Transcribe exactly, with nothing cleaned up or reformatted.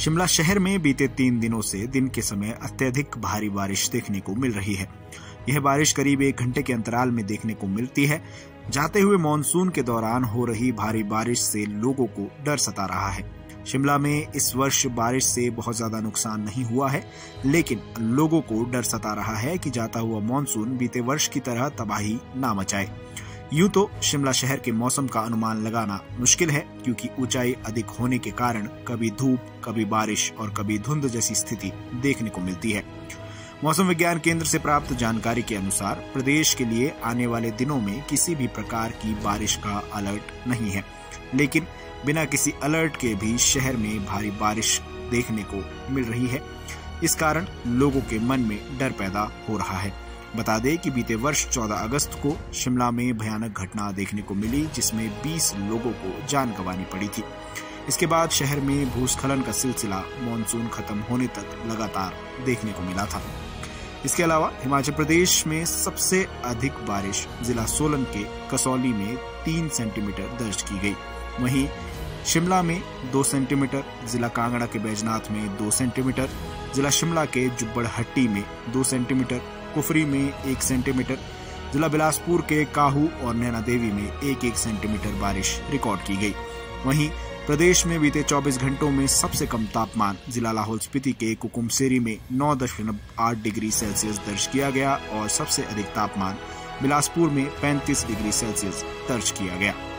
शिमला शहर में बीते तीन दिनों से दिन के समय अत्यधिक भारी बारिश देखने को मिल रही है। यह बारिश करीब एक घंटे के अंतराल में देखने को मिलती है। जाते हुए मॉनसून के दौरान हो रही भारी बारिश से लोगों को डर सता रहा है। शिमला में इस वर्ष बारिश से बहुत ज्यादा नुकसान नहीं हुआ है, लेकिन लोगों को डर सता रहा है कि जाता हुआ मॉनसून बीते वर्ष की तरह तबाही ना मचाए। यूं तो शिमला शहर के मौसम का अनुमान लगाना मुश्किल है, क्योंकि ऊंचाई अधिक होने के कारण कभी धूप, कभी बारिश और कभी धुंध जैसी स्थिति देखने को मिलती है। मौसम विज्ञान केंद्र से प्राप्त जानकारी के अनुसार प्रदेश के लिए आने वाले दिनों में किसी भी प्रकार की बारिश का अलर्ट नहीं है, लेकिन बिना किसी अलर्ट के भी शहर में भारी बारिश देखने को मिल रही है। इस कारण लोगों के मन में डर पैदा हो रहा है। बता दें कि बीते वर्ष चौदह अगस्त को शिमला में भयानक घटना देखने को मिली, जिसमें बीस लोगों को जान गंवानी पड़ी थी। इसके बाद शहर में भूस्खलन का सिलसिला मॉनसून खत्म होने तक लगातार देखने को मिला था। इसके अलावा हिमाचल प्रदेश में सबसे अधिक बारिश जिला सोलन के कसौली में तीन सेंटीमीटर दर्ज की गई। वहीं शिमला में दो सेंटीमीटर, जिला कांगड़ा के बैजनाथ में दो सेंटीमीटर, जिला शिमला के जुब्बड़हट्टी में दो सेंटीमीटर, कुफरी में एक सेंटीमीटर, जिला बिलासपुर के काहू और नैना देवी में एक एक सेंटीमीटर बारिश रिकॉर्ड की गई। वहीं प्रदेश में बीते चौबीस घंटों में सबसे कम तापमान जिला लाहौल स्पीति के कुकुमसेरी में नौ दशमलव आठ डिग्री सेल्सियस दर्ज किया गया और सबसे अधिक तापमान बिलासपुर में पैंतीस डिग्री सेल्सियस दर्ज किया गया।